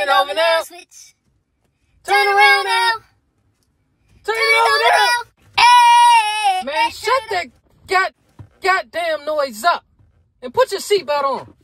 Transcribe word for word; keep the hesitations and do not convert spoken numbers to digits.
it over now. Switch. Turn around now. Turn it over now. Hey. Man, shut that god, goddamn noise up. And put your seatbelt on.